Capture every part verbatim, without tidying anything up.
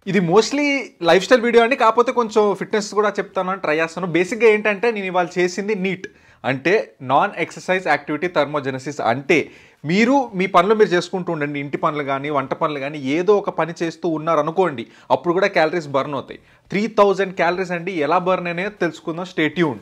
ఇది mostly life style video అండి, కాకపోతే కొంచెం ఫిట్నెస్ కూడా చెప్తాను, ట్రై చేస్తాను. బేసిక్గా ఏంటంటే నేను ఇవాళ చేసింది నీట్ అంటే నాన్ ఎక్సర్సైజ్ యాక్టివిటీ థర్మోజెనసిస్. అంటే మీరు మీ పనులు మీరు చేసుకుంటూ ఉండండి, ఇంటి పనులు కానీ వంట పనులు కానీ ఏదో ఒక పని చేస్తూ ఉన్నారనుకోండి, అప్పుడు కూడా క్యాలరీస్ బర్న్ అవుతాయి. త్రీ థౌజండ్ క్యాలరీస్ అండి, ఎలా బర్న్ అనేది తెలుసుకుందాం. Stay tuned.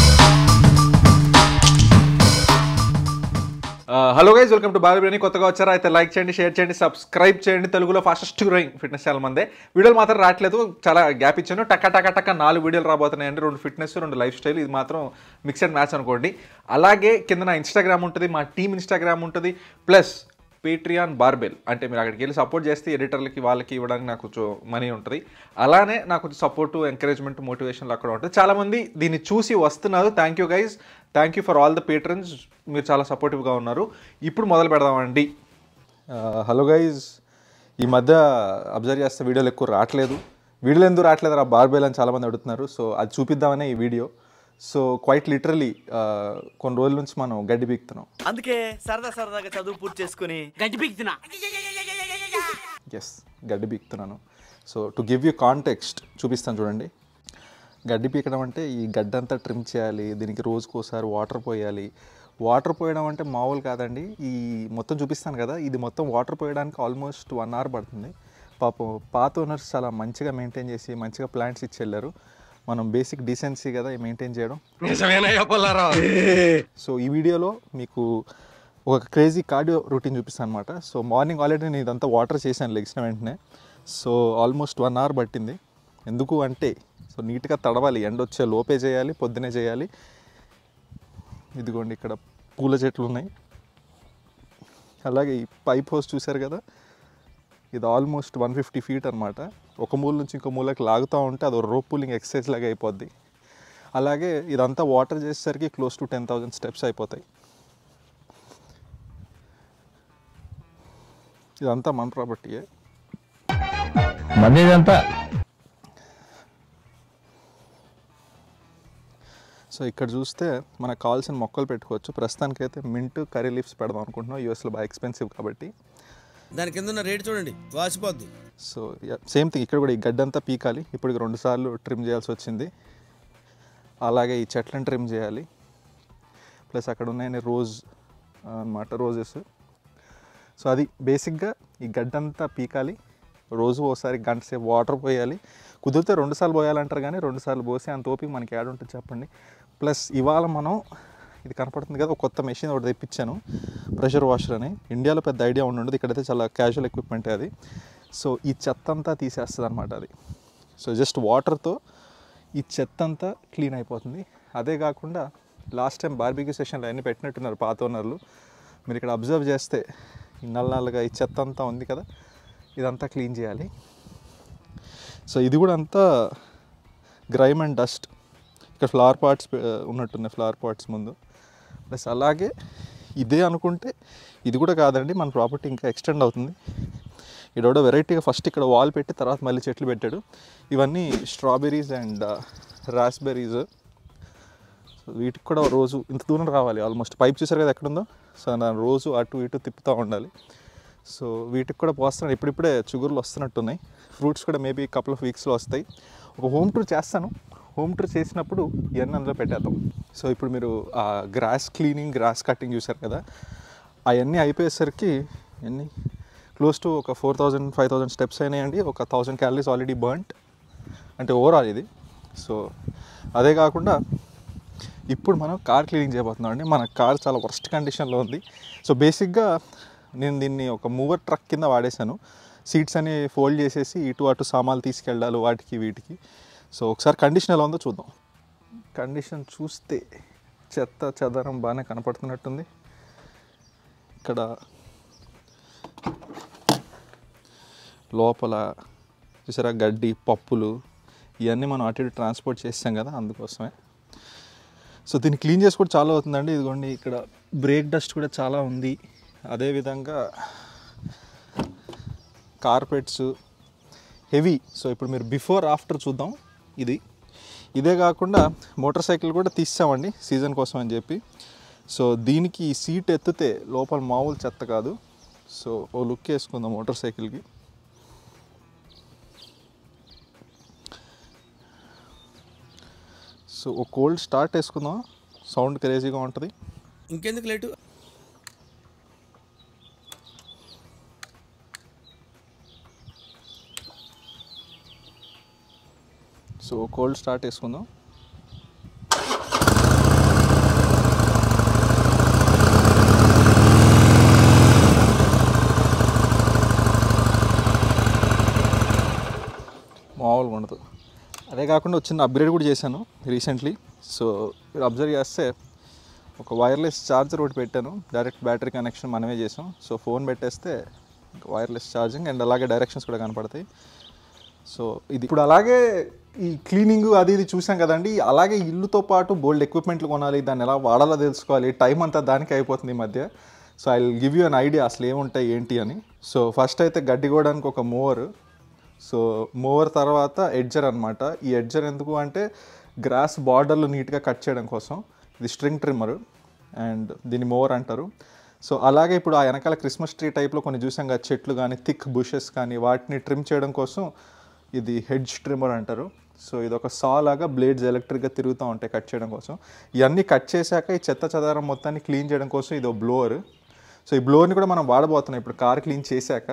Hello guys, welcome to barbell. కొత్తగా వచ్చారా అయితే లైక్ చేయండి, షేర్ చేయండి, సబ్స్క్రైబ్ చేయండి. తెలుగులో ఫాస్టెస్ట్ గ్రోయింగ్ ఫిట్నెస్ ఛానల్ మందే. వీడియోలు మాత్రం రావట్లేదు, చాలా గ్యాప్ ఇచ్చాను. టక్క టక్క టక్క నాలుగు వీడియోలు రాబోతున్నాయండి, రెండు ఫిట్నెస్ రెండు లైఫ్ స్టైల్. ఇది మాత్రం మిక్స్ అండ్ మ్యాచ్ అనుకోండి. అలాగే కింద నా ఇన్స్టాగ్రామ్ ఉంటుంది, మా టీమ్ ఇన్స్టాగ్రామ్ ఉంటుంది, ప్లస్ పేట్రియాన్ బార్బెల్. అంటే మీరు అక్కడికి వెళ్ళి సపోర్ట్ చేస్తే ఎడిటర్లకి వాళ్ళకి ఇవ్వడానికి నాకు కొంచెం మనీ ఉంటుంది. అలానే నాకు కొంచెం సపోర్టు, ఎంకరేజ్మెంట్, మోటివేషన్లు అక్కడ ఉంటుంది. చాలామంది దీన్ని చూసి వస్తున్నారు. Thank you guys, thank you for all the patrons. మీరు చాలా సపోర్టివ్గా ఉన్నారు. ఇప్పుడు మొదలు పెడదామండి. హలో గైజ్, ఈ మధ్య అబ్జర్వ్ చేస్తే వీడియోలు ఎక్కువ రావట్లేదు. వీడియోలు ఎందుకు రావట్లేదు రా బార్బెల్ అని చాలామంది అడుగుతున్నారు. సో అది చూపిద్దామనే ఈ వీడియో. సో క్వైట్ లిటరలీ కొన్ని రోజుల నుంచి మనం గడ్డి పీకుతున్నాం. అందుకే సరదా సరదాగా చదువు పూర్తి చేసుకుని గడ్డి పీకుతున్నా. ఎస్, గడ్డి పీకుతున్నాను. So to give you context చూపిస్తాను చూడండి. గడ్డి పీకడం అంటే ఈ గడ్డి అంతా ట్రిమ్ చేయాలి, దీనికి రోజుకోసారి వాటర్ పోయాలి. వాటర్ పోయడం అంటే మామూలు కాదండి. ఈ మొత్తం చూపిస్తాను కదా, ఇది మొత్తం వాటర్ పోయడానికి ఆల్మోస్ట్ వన్ అవర్ పడుతుంది. పాపం పాత ఓనర్స్ చాలా మంచిగా మెయింటైన్ చేసి మంచిగా ప్లాంట్స్ ఇచ్చి వెళ్ళారు. మనం బేసిక్ డీసెన్సీ కదా మెయింటైన్ చేయడం. సో ఈ వీడియోలో మీకు ఒక క్రేజీ కార్డియో రొటీన్ చూపిస్తాను అనమాట. సో మార్నింగ్ ఆల్రెడీ నేను ఇదంతా వాటర్ చేశాను లెగ్సిన వెంటనే. సో ఆల్మోస్ట్ వన్ అవర్ పట్టింది. ఎందుకు అంటే సో నీట్గా తడవాలి, ఎండ వచ్చే లోపే చేయాలి, పొద్దునే చేయాలి. ఇదిగోండి ఇక్కడ పూల చెట్లు ఉన్నాయి. అలాగే ఈ పైప్ హౌస్ చూశారు కదా, ఇది ఆల్మోస్ట్ వన్ ఫిఫ్టీ ఫీట్ అనమాట. ఒక మూల నుంచి ఇంకో మూలకి లాగుతూ ఉంటే అది రోప్ పుల్లింగ్ ఎక్సర్సైజ్ లాగా అయిపోద్ది. అలాగే ఇదంతా వాటర్ చేసేసరికి close to ten thousand steps అయిపోతాయి. ఇదంతా మన ప్రాపర్టీయే. సో ఇక్కడ చూస్తే మనకు కావాల్సిన మొక్కలు పెట్టుకోవచ్చు. ప్రస్తుతానికైతే మింట్, కర్రీ లీవ్స్ పెడదాం అనుకుంటున్నాం. యూఎస్లో బాగా ఎక్స్పెన్సివ్ కాబట్టి. దాని కింద ఉన్న రేట్ చూడండి, వాసిపోద్ది. సో సేమ్ థింగ్ ఇక్కడ కూడా ఈ గడ్డంతా పీకాలి. ఇప్పుడు రెండు సార్లు ట్రిమ్ చేయాల్సి వచ్చింది. అలాగే ఈ చెట్లను ట్రిమ్ చేయాలి. ప్లస్ అక్కడ ఉన్నాయని రోజ్ అన్నమాట, రోజెస్. సో అది బేసిక్గా ఈ గడ్డంతా పీకాలి. రోజు ఒకసారి గంట సేపు వాటర్ పోయాలి. కుదిరితే రెండుసార్లు పోయాలంటారు, కానీ రెండుసార్లు పోసి అంత ఓపిక మనకి యాడ్ ఉంటుంది చెప్పండి. ప్లస్ ఇవాళ మనం ఇది కనపడుతుంది కదా, ఒక కొత్త మెషిన్ ఒకటి తెప్పించాను, ప్రెషర్ వాషర్ అని. ఇండియాలో పెద్ద ఐడియా ఉండదు, ఇక్కడైతే చాలా క్యాజువల్ ఎక్విప్మెంట్ అది. సో ఈ చెత్త అంతా తీసేస్తుంది అనమాట అది. సో జస్ట్ వాటర్తో ఈ చెత్త అంతా క్లీన్ అయిపోతుంది. అదే కాకుండా లాస్ట్ టైం బార్బిక్యూ సెషన్లో అన్నీ పెట్టినట్టున్నారు పాత ఓనర్లు. మీరు ఇక్కడ అబ్జర్వ్ చేస్తే ఈ నల్ల నల్లగా ఈ చెత్త అంతా ఉంది కదా, ఇదంతా క్లీన్ చేయాలి. సో ఇది కూడా అంతా గ్రైమ్ అండ్ డస్ట్. ఇక్కడ ఫ్లవర్ పాట్స్ ఉన్నట్టున్నాయి, ఫ్లవర్ పాట్స్ ముందు. ప్లస్ అలాగే ఇదే అనుకుంటే ఇది కూడా కాదండి, మన ప్రాపర్టీ ఇంకా ఎక్స్టెండ్ అవుతుంది. ఇక్కడ వెరైటీగా ఫస్ట్ ఇక్కడ వాల్ పెట్టి తర్వాత మళ్ళీ చెట్లు పెట్టాడు. ఇవన్నీ స్ట్రాబెర్రీస్ అండ్ రాస్బెర్రీస్. సో వీటికి కూడా రోజు ఇంత దూరం రావాలి. ఆల్మోస్ట్ పైప్ చూసారు కదా ఎక్కడుందో, సో దాన్ని రోజు అటు ఇటు తిప్పుతూ ఉండాలి. సో వీటికి కూడా పోస్తున్నాను. ఇప్పుడిప్పుడే చిగురులు వస్తున్నట్టున్నాయి. ఫ్రూట్స్ కూడా మేబీ కపుల్ ఆఫ్ వీక్స్లో వస్తాయి. ఒక హోమ్ టూర్ చేస్తాను. హోమ్ టూర్ చేసినప్పుడు ఇవన్నీ అందులో పెట్టేద్దాం. సో ఇప్పుడు మీరు ఆ గ్రాస్ క్లీనింగ్, గ్రాస్ కటింగ్ చూసారు కదా, అవన్నీ అయిపోయేసరికి ఎన్ని క్లోజ్ టు ఒక four thousand five thousand steps అయినాయండి. ఒక థౌజండ్ క్యాలరీస్ ఆల్రెడీ బర్న్ట్ అంటే ఓవరాల్ ఇది. సో అదే కాకుండా ఇప్పుడు మనం కార్ క్లీనింగ్ చేయబోతున్నాం అండి. మన కార్ చాలా వర్స్ట్ కండిషన్లో ఉంది. సో బేసిక్గా నేను దీన్ని ఒక మూవర్ ట్రక్ కింద వాడేశాను. సీట్స్ అని ఫోల్డ్ చేసేసి ఇటు అటు సామాన్లు తీసుకెళ్ళాలి వాటికి వీటికి. సో ఒకసారి కండిషన్ ఎలా ఉందో చూద్దాం. కండిషన్ చూస్తే చెత్త చెదరం బాగానే కనపడుతున్నట్టుంది. ఇక్కడ లోపల చూసారా గడ్డి, పప్పులు ఇవన్నీ మనం అటు ఇటు ట్రాన్స్పోర్ట్ చేస్తాం కదా, అందుకోసమే. సో దీన్ని క్లీన్ చేసి కూడా చాలా అవుతుందండి. ఇదిగోండి ఇక్కడ బ్రేక్ డస్ట్ కూడా చాలా ఉంది. అదేవిధంగా కార్పెట్స్ హెవీ. సో ఇప్పుడు మీరు బిఫోర్ ఆఫ్టర్ చూద్దాం. ఇది ఇదే కాకుండా మోటార్ సైకిల్ కూడా తీసామండి సీజన్ కోసం అని చెప్పి. సో దీనికి ఈ సీట్ ఎత్తితే లోపల మామూలు చెత్త కాదు. సో ఓ లుక్ వేసుకుందాం మోటార్ సైకిల్కి. సో ఒక కోల్డ్ స్టార్ట్ వేసుకుందాం, సౌండ్ క్రేజీగా ఉంటుంది. ఇంకెందుకు లేటు? సో కోల్డ్ స్టార్ట్ వేసుకుందాం. మామూలుగా ఉండదు. అదే కాకుండా వచ్చిన అప్గ్రేడ్ కూడా చేశాను రీసెంట్లీ. సో మీరు అబ్జర్వ్ చేస్తే ఒక వైర్లెస్ ఛార్జర్ ఒకటి పెట్టాను, డైరెక్ట్ బ్యాటరీ కనెక్షన్ మనమే చేసాం. సో ఫోన్ పెట్టేస్తే వైర్లెస్ ఛార్జింగ్ అండ్ అలాగే డైరెక్షన్స్ కూడా కనపడతాయి. సో ఇది ఇప్పుడు అలాగే ఈ క్లీనింగ్ అది ఇది చూసాం కదండి, అలాగే ఇల్లుతో పాటు బోల్డ్ ఎక్విప్మెంట్లు కొనాలి, దాన్ని ఎలా వాడాలో తెలుసుకోవాలి, టైం అంతా దానికి అయిపోతుంది ఈ మధ్య. So I will give you an idea అసలు ఏముంటాయి ఏంటి అని. సో ఫస్ట్ అయితే గడ్డి కోయడానికి ఒక మోవర్. సో మోవర్ తర్వాత ఎడ్జర్ అనమాట. ఈ ఎడ్జర్ ఎందుకు అంటే గ్రాస్ బార్డర్లు నీట్గా కట్ చేయడం కోసం. ఇది స్ట్రింగ్ ట్రిమ్మర్ అండ్ దీన్ని మోవర్ అంటారు. సో అలాగే ఇప్పుడు ఆ వెనకాల క్రిస్మస్ ట్రీ టైప్లో కొన్ని చూసాం కదా, చెట్లు కానీ థిక్ బుషెస్ కానీ వాటిని ట్రిమ్ చేయడం కోసం ఇది హెడ్జ్ ట్రిమ్మర్ అంటారు. సో ఇది ఒక సా లాగా బ్లేడ్స్ ఎలక్ట్రిక్గా తిరుగుతూ ఉంటాయి కట్ చేయడం కోసం. ఇవన్నీ కట్ చేశాక ఈ చెత్త చెదారం మొత్తాన్ని క్లీన్ చేయడం కోసం ఇది ఒక బ్లోవర్. సో ఈ బ్లోవర్ని కూడా మనం వాడబోతున్నాం ఇప్పుడు కార్ క్లీన్ చేశాక.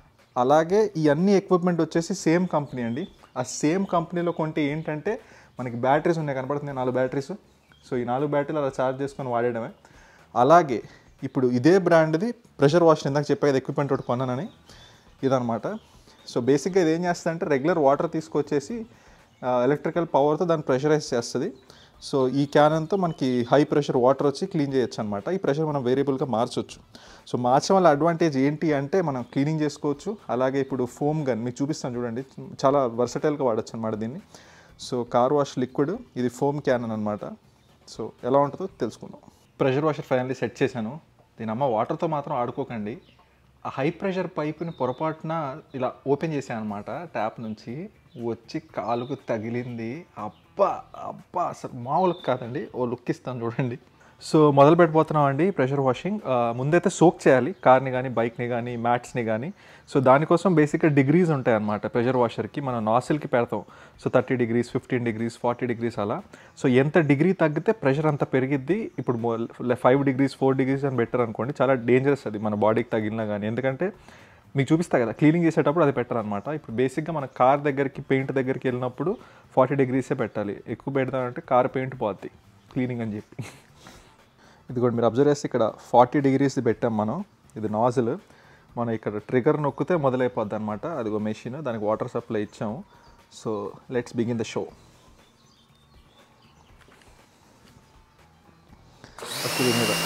అలాగే ఈ అన్ని ఎక్విప్మెంట్ వచ్చేసి సేమ్ కంపెనీ అండి. ఆ సేమ్ కంపెనీలో కొంటే ఏంటంటే మనకి బ్యాటరీస్ ఉన్నాయి, కనపడుతున్నాయి నాలుగు బ్యాటరీస్. సో ఈ నాలుగు బ్యాటరీలు అలా ఛార్జ్ చేసుకొని వాడేయడమే. అలాగే ఇప్పుడు ఇదే బ్రాండ్ది ప్రెషర్ వాషర్, ఇందాక చెప్పేది ఎక్విప్మెంట్ ఒకటి కొన్నానని, ఇదనమాట. సో బేసిక్గా ఇది ఏం చేస్తుంది అంటే రెగ్యులర్ వాటర్ తీసుకొచ్చేసి ఎలక్ట్రికల్ పవర్తో దాన్ని ప్రెషరైజ్ చేస్తుంది. సో ఈ క్యానన్తో మనకి హై ప్రెషర్ వాటర్ వచ్చి క్లీన్ చేయొచ్చు అనమాట. ఈ ప్రెషర్ మనం వేరియబుల్గా మార్చవచ్చు. సో మార్చడం వల్ల అడ్వాంటేజ్ ఏంటి అంటే మనం క్లీనింగ్ చేసుకోవచ్చు. అలాగే ఇప్పుడు ఫోమ్ గన్ మీకు చూపిస్తాను చూడండి, చాలా వర్సటైల్గా వాడచ్చు అనమాట దీన్ని. సో కార్ వాష్ లిక్విడ్, ఇది ఫోమ్ క్యానన్ అనమాట. సో ఎలా ఉంటుందో తెలుసుకుందాం. ప్రెషర్ వాషర్ ఫైనల్లీ సెట్ చేశాను. దీని అమ్మ వాటర్తో మాత్రం ఆడుకోకండి. ఆ హై ప్రెషర్ పైపుని పొరపాటున ఇలా ఓపెన్ చేశాను అనమాట ట్యాప్ నుంచి, వచ్చి కాలుకు తగిలింది. అబ్బా అబ్బా అసలు మామూలు కాదండి. ఓ లుక్ ఇస్తాను చూడండి. సో మొదలు పెట్టిపోతున్నాం అండి ప్రెషర్ వాషింగ్. ముందైతే సోక్ చేయాలి కార్ని కానీ బైక్ని కానీ మ్యాట్స్ని కానీ. సో దానికోసం బేసిక్గా డిగ్రీస్ ఉంటాయి అన్నమాట ప్రెషర్ వాషర్కి. మనం నాసిల్కి పెడతాం. So thirty degrees fifteen degrees forty degrees అలా. సో ఎంత డిగ్రీ తగ్గితే ప్రెషర్ అంత పెరిగిద్ది. ఇప్పుడు ఫైవ్ డిగ్రీస్ ఫోర్ డిగ్రీస్ అని బెటర్ అనుకోండి, చాలా డేంజరస్ అది మన బాడీకి తగిలినా కానీ. ఎందుకంటే మీకు చూపిస్తా కదా క్లీనింగ్ చేసేటప్పుడు అది పెట్టరు అనమాట. ఇప్పుడు బేసిక్గా మన కార్ దగ్గరికి పెయింట్ దగ్గరికి వెళ్ళినప్పుడు ఫార్టీ డిగ్రీసే పెట్టాలి. ఎక్కువ పెడతామంటే కార్ పెయింట్ పోద్ది క్లీనింగ్ అని చెప్పి. ఇది కూడా మీరు అబ్జర్వ్ చేస్తే ఇక్కడ ఫార్టీ డిగ్రీస్ పెట్టాం మనం. ఇది నాజిల్. మనం ఇక్కడ ట్రిగర్ నొక్కితే మొదలైపోద్ది అనమాట. అది ఒక మెషిన్, దానికి వాటర్ సప్లై ఇచ్చాము. So let's begin the show. First దీని మీద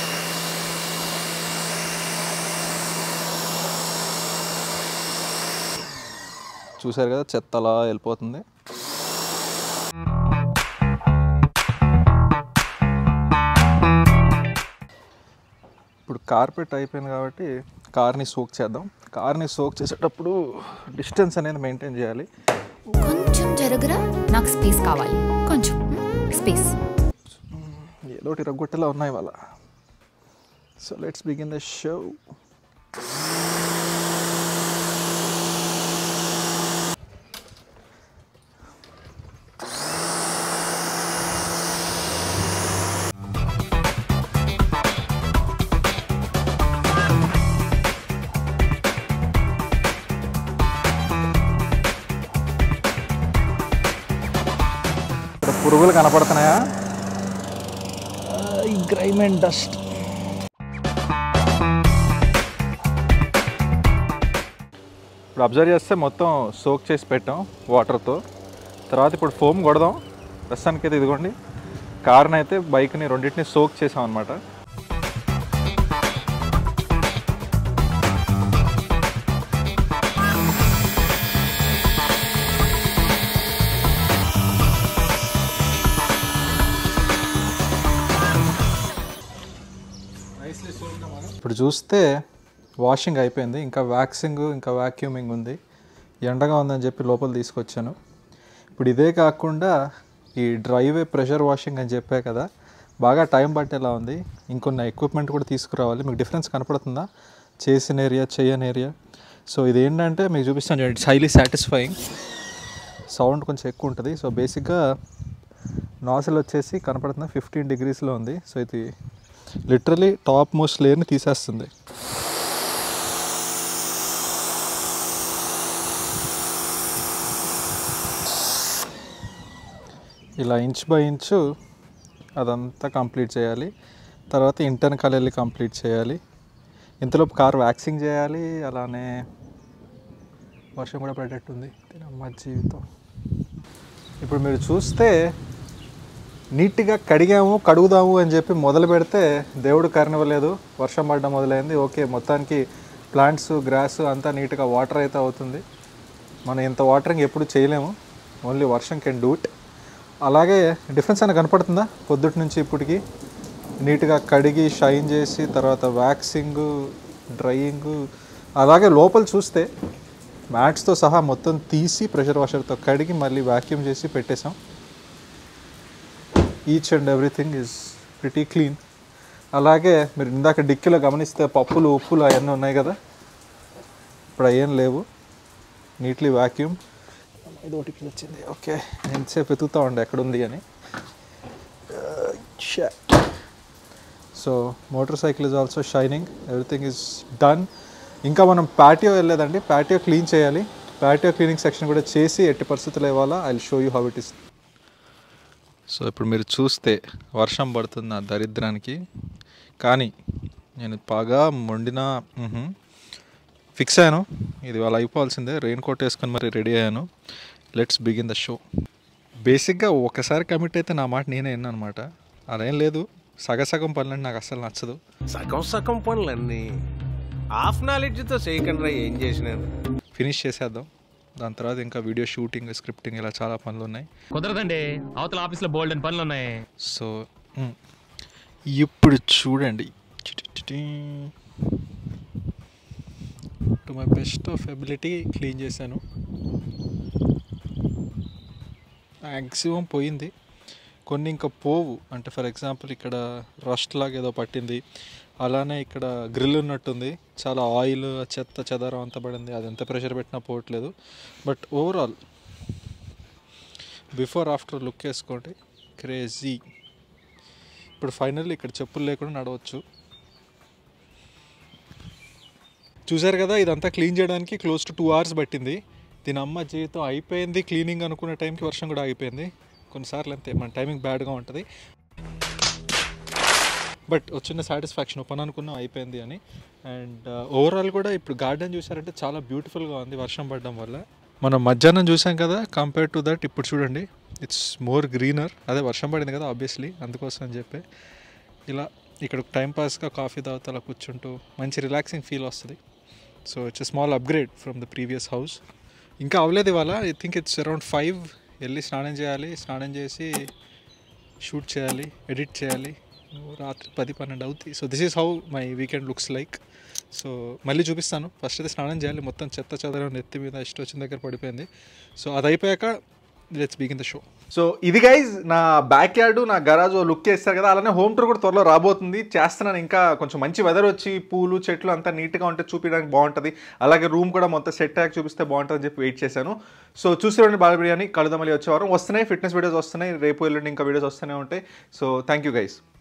చూసారు కదా చెత్త అలా వెళ్ళిపోతుంది. ఇప్పుడు కార్పెట్ అయిపోయింది కాబట్టి కార్ని సోక్ చేద్దాం. కార్ని సోక్ చేసేటప్పుడు డిస్టెన్స్ అనేది మెయింటైన్ చేయాలి. కొంచెం జరుగురా, నాకు స్పేస్ కావాలి, కొంచెం స్పేస్. ఏదో రగ్గొట్టేలా ఉన్నాయి వాళ్ళ. So let's begin the show. పురుగులు కనపడుతున్నాయా? ఈ గ్రైమ్ అండ్ డస్ట్. ఇప్పుడు అబ్జర్వ్ చేస్తే మొత్తం సోక్ చేసి పెట్టాం వాటర్తో. తర్వాత ఇప్పుడు ఫోమ్ కొడదాం. ప్రస్తుతానికి అయితే ఇదిగోండి కార్ని అయితే బైక్ని రెండింటిని సోక్ చేసాం అనమాట. ఇప్పుడు చూస్తే వాషింగ్ అయిపోయింది, ఇంకా వ్యాక్సింగ్ ఇంకా వ్యాక్యూమింగ్ ఉంది. ఎండగా ఉందని చెప్పి లోపల తీసుకొచ్చాను. ఇప్పుడు ఇదే కాకుండా ఈ డ్రైవే ప్రెషర్ వాషింగ్ అని చెప్పే కదా, బాగా టైం పట్టేలా ఉంది. ఇంకొన్ని ఎక్విప్మెంట్ కూడా తీసుకురావాలి. మీకు డిఫరెన్స్ కనపడుతుందా చేసిన ఏరియా చేయని ఏరియా? సో ఇదేంటంటే మీకు చూపిస్తాను చూడండి. It's highly satisfying. సౌండ్ కొంచెం ఎక్కువ ఉంటుంది. సో బేసిక్గా నాజిల్ వచ్చేసి కనపడుతుంది ఫిఫ్టీన్ డిగ్రీస్లో ఉంది. సో ఇది లిటరలీ టాప్ మోస్ట్ లేయర్ని తీసేస్తుంది. ఇలా ఇంచ్ బై ఇంచు అదంతా కంప్లీట్ చేయాలి. తర్వాత ఇంటర్నల్ వెళ్ళి కంప్లీట్ చేయాలి. ఇంతలోపు కార్ వ్యాక్సింగ్ చేయాలి. అలానే వర్షం కూడా పడేటట్టుంది. తినమ్మ జీవితం. ఇప్పుడు మీరు చూస్తే నీట్గా కడిగాము కడుగుదాము అని చెప్పి మొదలు పెడితే దేవుడు కరణివ్వలేదు, వర్షం పడడం మొదలైంది. ఓకే, మొత్తానికి ప్లాంట్స్ గ్రాస్ అంతా నీట్గా వాటర్ అయితే అవుతుంది. మనం ఇంత వాటరింగ్ ఎప్పుడు చేయలేము, ఓన్లీ వర్షం కెన్ డూ ఇట్. అలాగే డిఫరెన్స్ అయినా కనపడుతుందా పొద్దుటి నుంచి ఇప్పటికి? నీట్గా కడిగి షైన్ చేసి తర్వాత వ్యాక్సింగ్ డ్రైయింగ్, అలాగే లోపల చూస్తే మ్యాట్స్తో సహా మొత్తం తీసి ప్రెషర్ వాషర్తో కడిగి మళ్ళీ వ్యాక్యూమ్ చేసి పెట్టేసాం. Each and everything is pretty clean. అలాగే మీరు ఇందాక డిక్కీలో గమనిస్తే పప్పులు ఉప్పులు అవన్నీ ఉన్నాయి కదా, ఇప్పుడు అవేం లేవు. Neatly vacuum. ఇది ఒకటి వచ్చింది. ఓకే, ఎంతసేపు వెతుకుతూ ఉండే ఎక్కడుంది అని. So motorcycle is also shining, everything is done. ఇంకా మనం ప్యాటియో వెళ్ళలేదండి, ప్యాటియో క్లీన్ చేయాలి. ప్యాటియో క్లీనింగ్ సెక్షన్ కూడా చేసి ఎట్టి పరిస్థితులు ఇవ్వాలా. I will show you how it is. So ఇప్పుడు మీరు చూస్తే వర్షం పడుతుంది నా దరిద్రానికి, కానీ నేను బాగా మొండిన ఫిక్స్ అయ్యాను, ఇది వాళ్ళు అయిపోవాల్సిందే. రెయిన్ కోట్ వేసుకొని మరి రెడీ అయ్యాను. Let's begin the show. బేసిక్గా ఒకసారి కమిట్ అయితే నా మాట నేనే విన్నాను అనమాట. అదేం లేదు, సగసగం పనులంటే నాకు అస్సలు నచ్చదు. సగం సగం పనులన్నీ హాఫ్ నాలెడ్జ్తో చేయకుండా ఏం చేసినాను. ఫినిష్ చేసేద్దాం, దాని తర్వాత ఇంకా వీడియో షూటింగ్ స్క్రిప్టింగ్ ఇలా చాలా పనులు ఉన్నాయి. కుదరదండి, అవతల ఆఫీస్లో బోల్డ్ అని పనులు ఉన్నాయి. సో ఇప్పుడు చూడండి, to my best of ability clean చేశాను. మ్యాక్సిమం పోయింది, కొన్ని ఇంకా పోవు. అంటే ఫర్ ఎగ్జాంపుల్ ఇక్కడ రస్ట్ లాగా ఏదో పట్టింది, అలానే ఇక్కడ గ్రిల్ ఉన్నట్టుంది, చాలా ఆయిల్ చెత్త చెదారం అంతా పడింది. అది ఎంత ప్రెషర్ పెట్టినా పోవట్లేదు. But overall before after look వేసుకోండి, క్రేజీ. ఇప్పుడు ఫైనల్లీ ఇక్కడ చెప్పులు లేకుండా నడవచ్చు. చూసారు కదా, ఇదంతా క్లీన్ చేయడానికి క్లోజ్ టు టూ అవర్స్ పట్టింది. దీని అమ్మ జీవితం అయిపోయింది. క్లీనింగ్ అనుకునే టైంకి వర్షం కూడా ఆగిపోయింది. కొన్నిసార్లు అంతే, మన టైమింగ్ బ్యాడ్గా ఉంటుంది. బట్ వచ్చిన సాటిస్ఫాక్షన్, పని అనుకున్నాం అయిపోయింది అని. అండ్ ఓవరాల్ కూడా ఇప్పుడు గార్డెన్ చూసారంటే చాలా బ్యూటిఫుల్గా ఉంది వర్షం పడడం వల్ల. మనం మధ్యాహ్నం చూసాం కదా, కంపేర్ టు దట్ ఇప్పుడు చూడండి, ఇట్స్ మోర్ గ్రీనర్. అదే వర్షం పడింది కదా ఆబ్వియస్లీ, అందుకోసం అని చెప్పి ఇలా ఇక్కడ టైంపాస్గా కాఫీ తాగుతూ అలా కూర్చుంటూ మంచి రిలాక్సింగ్ ఫీల్ వస్తుంది. So it's small upgrade from the previous house. ఇంకా అవ్వలేదు ఇవాళ, I think it's around five. వెళ్ళి స్నానం చేయాలి, స్నానం చేసి షూట్ చేయాలి, ఎడిట్ చేయాలి, రాత్రి పది పన్నెండు అవుతుంది. So this is how my weekend looks like. So మళ్ళీ చూపిస్తాను. ఫస్ట్ అయితే స్నానం చేయాలి, మొత్తం చెత్త చెదరం నెత్తి మీద ఇష్టం వచ్చిన దగ్గర పడిపోయింది. సో అది అయిపోయాక let's begin the show. So ఇది గైజ్ నా బ్యాక్ యార్డు, నా గరాజ్ లుక్ చేస్తారు కదా, అలానే హోమ్ టూర్ కూడా త్వరలో రాబోతుంది. చేస్తున్నాను. ఇంకా కొంచెం మంచి వెదర్ వచ్చి పూలు చెట్లు అంతా నీట్గా ఉంటే చూపించడానికి బాగుంటుంది. అలాగే రూమ్ కూడా మొత్తం సెట్ అయ్యాక చూపిస్తే బాగుంటుంది అని చెప్పి వెయిట్ చేశాను. సో చూసేవాడిని బాల్ బిర్యానీ కలుద్దాం. మళ్ళీ వచ్చేవారం వస్తున్నాయి, ఫిట్నెస్ వీడియోస్ వస్తున్నాయి, రేపు ఎల్లుండి ఇంకా వీడియోస్ వస్తూనే ఉంటాయి. So thank you guys.